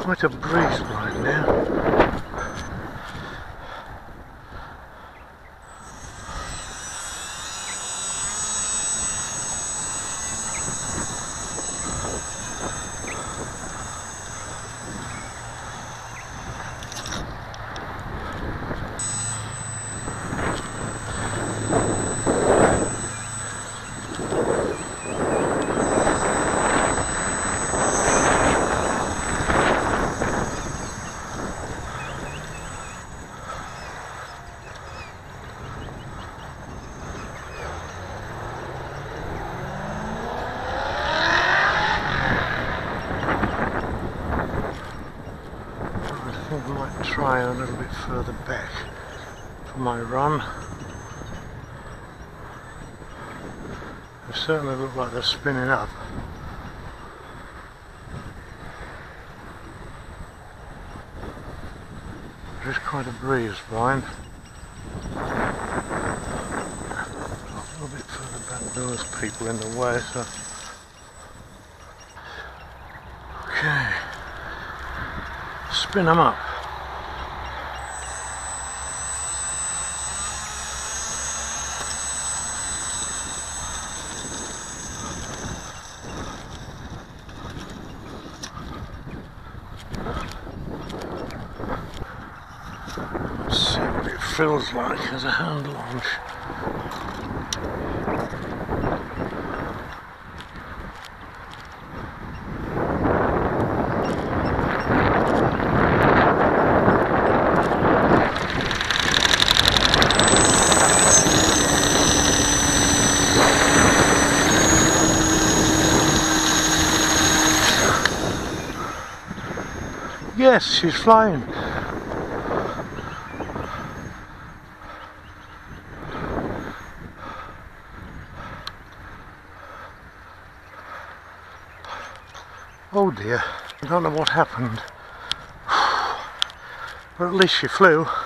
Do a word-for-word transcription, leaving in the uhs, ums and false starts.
Quite a breeze right now. I think I might try a little bit further back for my run. They certainly look like they're spinning up. There's quite a breeze blowing. A little bit further back, there's people in the way, so. Okay. Spin them up. Let's see what it feels like as a hand launch. Yes, she's flying. Oh dear, I don't know what happened. But at least she flew.